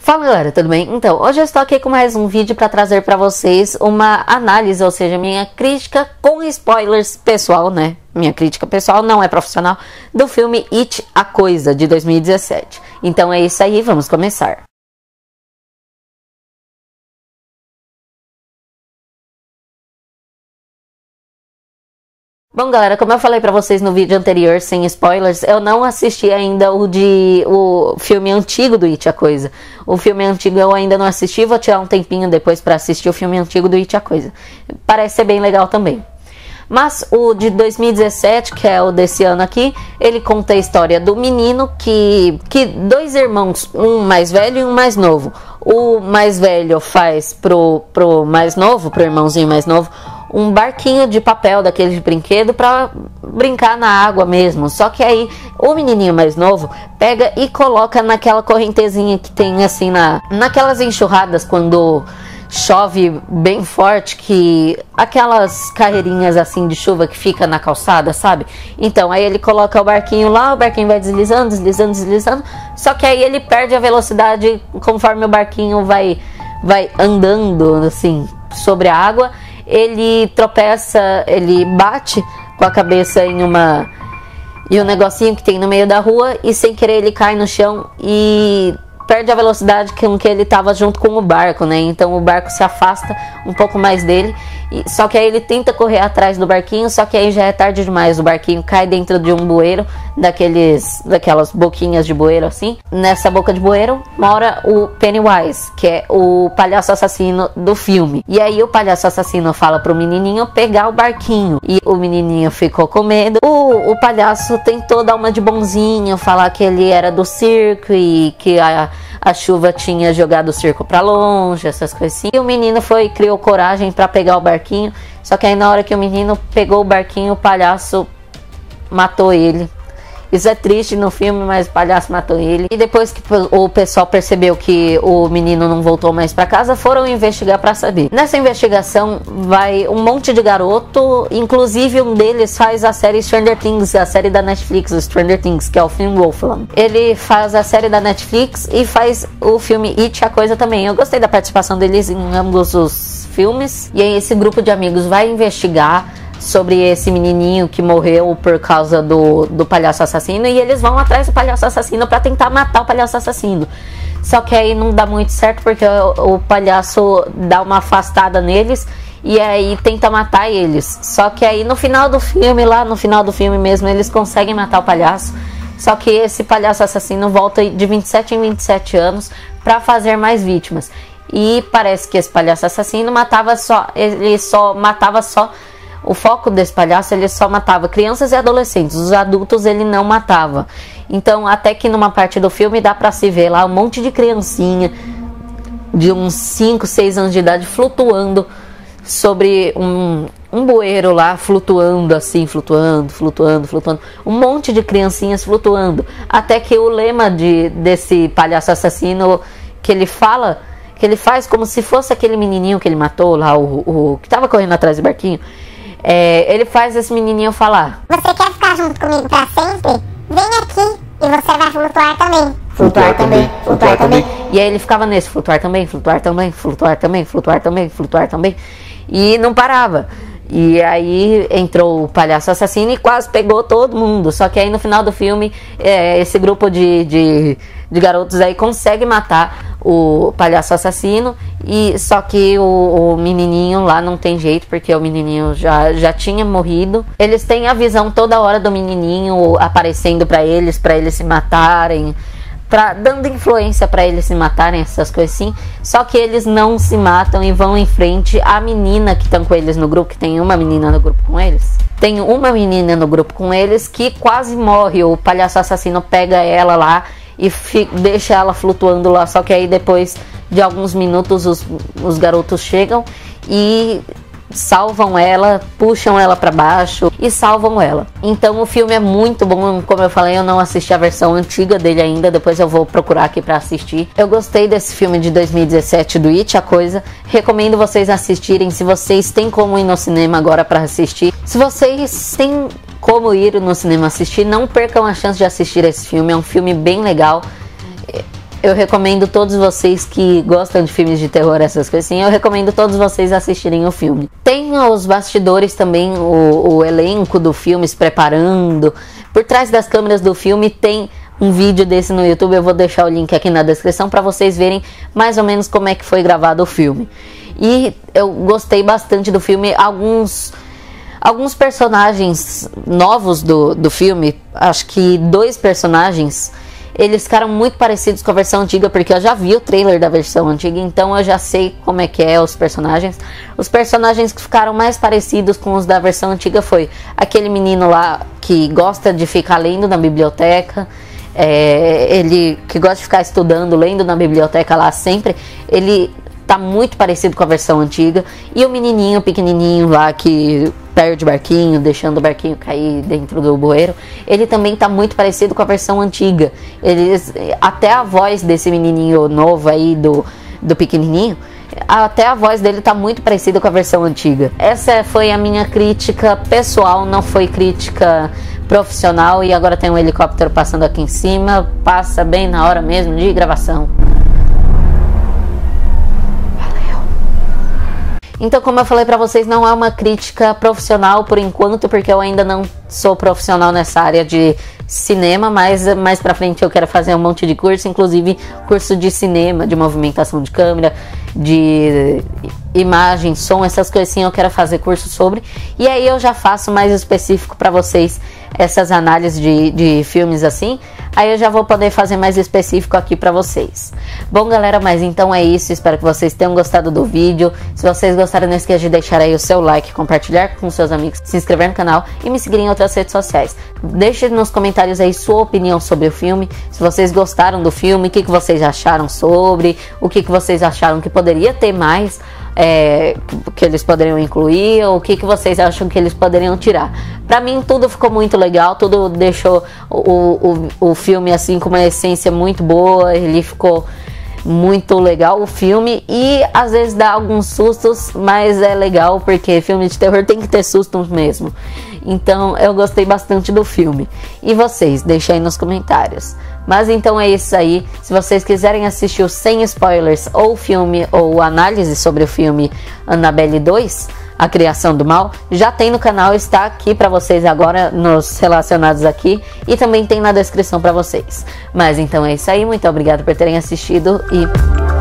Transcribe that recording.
Fala galera, tudo bem? Então, hoje eu estou aqui com mais um vídeo para trazer para vocês uma análise, ou seja, minha crítica com spoilers pessoal, né? Minha crítica pessoal não é profissional, do filme It, a Coisa, de 2017. Então é isso aí, vamos começar. Bom galera, como eu falei pra vocês no vídeo anterior, sem spoilers, eu não assisti ainda o filme antigo do It, a Coisa. O filme antigo eu ainda não assisti, vou tirar um tempinho depois pra assistir o filme antigo do It, a Coisa. Parece ser bem legal também. Mas o de 2017, que é o desse ano aqui, ele conta a história do menino que dois irmãos, um mais velho e um mais novo. O mais velho faz pro mais novo, pro irmãozinho mais novo, um barquinho de papel daquele de brinquedo para brincar na água mesmo. Só que aí o menininho mais novo pega e coloca naquela correntezinha que tem assim naquelas enxurradas quando chove bem forte, que aquelas carreirinhas assim de chuva que fica na calçada, sabe? Então aí ele coloca o barquinho lá, o barquinho vai deslizando, deslizando, deslizando. Só que aí ele perde a velocidade conforme o barquinho vai andando assim sobre a água. Ele tropeça, ele bate com a cabeça em um negocinho que tem no meio da rua e sem querer ele cai no chão e perde a velocidade com que ele estava junto com o barco, né? Então o barco se afasta um pouco mais dele, só que aí ele tenta correr atrás do barquinho, só que aí já é tarde demais. O barquinho cai dentro de um bueiro, daquelas boquinhas de bueiro assim. Nessa boca de bueiro mora o Pennywise, que é o palhaço assassino do filme. E aí o palhaço assassino fala pro menininho pegar o barquinho, e o menininho ficou com medo. O palhaço tentou dar uma de bonzinho, falar que ele era do circo e que a chuva tinha jogado o circo pra longe, essas coisas assim. E o menino criou coragem pra pegar o barquinho. Só que aí na hora que o menino pegou o barquinho, o palhaço matou ele. Isso é triste no filme, mas o palhaço matou ele. E depois que o pessoal percebeu que o menino não voltou mais pra casa, foram investigar pra saber. Nessa investigação vai um monte de garoto, inclusive um deles faz a série Stranger Things, a série da Netflix, o Stranger Things, que é o Finn Wolfhard. Ele faz a série da Netflix e faz o filme It, a Coisa também. Eu gostei da participação deles em ambos os filmes. E aí esse grupo de amigos vai investigar sobre esse menininho que morreu por causa do palhaço assassino, e eles vão atrás do palhaço assassino para tentar matar o palhaço assassino. Só que aí não dá muito certo, porque o palhaço dá uma afastada neles e aí tenta matar eles. Só que aí no final do filme, lá no final do filme mesmo, eles conseguem matar o palhaço. Só que esse palhaço assassino volta de 27 em 27 anos para fazer mais vítimas. E parece que esse palhaço assassino o foco desse palhaço, ele só matava crianças e adolescentes. Os adultos ele não matava. Então até que numa parte do filme dá pra se ver lá um monte de criancinha de uns 5, 6 anos de idade flutuando sobre um bueiro lá, flutuando assim, flutuando. Um monte de criancinhas flutuando. Até que o lema desse palhaço assassino que ele faz como se fosse aquele menininho que ele matou lá, o que tava correndo atrás do barquinho. Ele faz esse menininho falar: você quer ficar junto comigo pra sempre? Vem aqui e você vai flutuar também. Flutuar também, flutuar também. E aí ele ficava nesse, flutuar também, flutuar também, flutuar também, flutuar também, flutuar também. E não parava. E aí entrou o palhaço assassino e quase pegou todo mundo. Só que aí no final do filme, esse grupo de garotos aí consegue matar o palhaço assassino. E só que o menininho lá não tem jeito, porque o menininho já tinha morrido. Eles têm a visão toda hora do menininho aparecendo pra eles se matarem, dando influência pra eles se matarem, essas coisas assim. Só que eles não se matam e vão em frente. A menina que estão com eles no grupo, que tem uma menina no grupo com eles, tem uma menina no grupo com eles que quase morre. O palhaço assassino pega ela lá e deixa ela flutuando lá. Só que aí depois de alguns minutos os garotos chegam e salvam ela, puxam ela pra baixo e salvam ela. Então o filme é muito bom. Como eu falei, eu não assisti a versão antiga dele ainda, depois eu vou procurar aqui pra assistir. Eu gostei desse filme de 2017 do It, a Coisa. Recomendo vocês assistirem, se vocês têm como ir no cinema agora pra assistir. Se vocês têm como ir no cinema assistir, não percam a chance de assistir esse filme. É um filme bem legal. Eu recomendo todos vocês que gostam de filmes de terror, essas coisas assim, eu recomendo todos vocês assistirem o filme. Tem os bastidores também, o elenco do filme se preparando. Por trás das câmeras do filme tem um vídeo desse no YouTube, eu vou deixar o link aqui na descrição para vocês verem mais ou menos como é que foi gravado o filme. E eu gostei bastante do filme. Alguns personagens novos do filme, acho que 2 personagens, eles ficaram muito parecidos com a versão antiga, porque eu já vi o trailer da versão antiga, então eu já sei como é que é os personagens. Os personagens que ficaram mais parecidos com os da versão antiga foi aquele menino lá que gosta de ficar lendo na biblioteca, ele que gosta de ficar estudando, lendo na biblioteca lá sempre, ele tá muito parecido com a versão antiga. E o menininho pequenininho lá que perde o barquinho, deixando o barquinho cair dentro do bueiro, ele também tá muito parecido com a versão antiga. Até a voz desse menininho novo aí, do pequenininho, até a voz dele tá muito parecida com a versão antiga. Essa foi a minha crítica pessoal, não foi crítica profissional. E agora tem um helicóptero passando aqui em cima, passa bem na hora mesmo de gravação. Então, como eu falei pra vocês, não é uma crítica profissional por enquanto, porque eu ainda não sou profissional nessa área de cinema, mas mais pra frente eu quero fazer um monte de curso, inclusive curso de cinema, de movimentação de câmera, de imagem, som, essas coisas assim, eu quero fazer curso sobre. E aí eu já faço mais específico pra vocês essas análises de filmes assim. Aí eu já vou poder fazer mais específico aqui pra vocês. Bom, galera, mas então é isso. Espero que vocês tenham gostado do vídeo. Se vocês gostaram, não esqueça de deixar aí o seu like, compartilhar com seus amigos, se inscrever no canal e me seguir em outras redes sociais. Deixe nos comentários aí sua opinião sobre o filme. Se vocês gostaram do filme, o que vocês acharam sobre, o que vocês acharam que poderia ter mais, que eles poderiam incluir, ou o que vocês acham que eles poderiam tirar. Pra mim tudo ficou muito legal, tudo deixou o filme assim com uma essência muito boa. Ele ficou muito legal, o filme, e às vezes dá alguns sustos, mas é legal porque filme de terror tem que ter sustos mesmo. Então eu gostei bastante do filme. E vocês, deixem aí nos comentários. Mas então é isso aí. Se vocês quiserem assistir o Sem Spoilers, ou o filme, ou análise sobre o filme Annabelle 2, A Criação do Mal, já tem no canal, está aqui pra vocês agora, nos relacionados aqui, e também tem na descrição pra vocês. Mas então é isso aí, muito obrigado por terem assistido e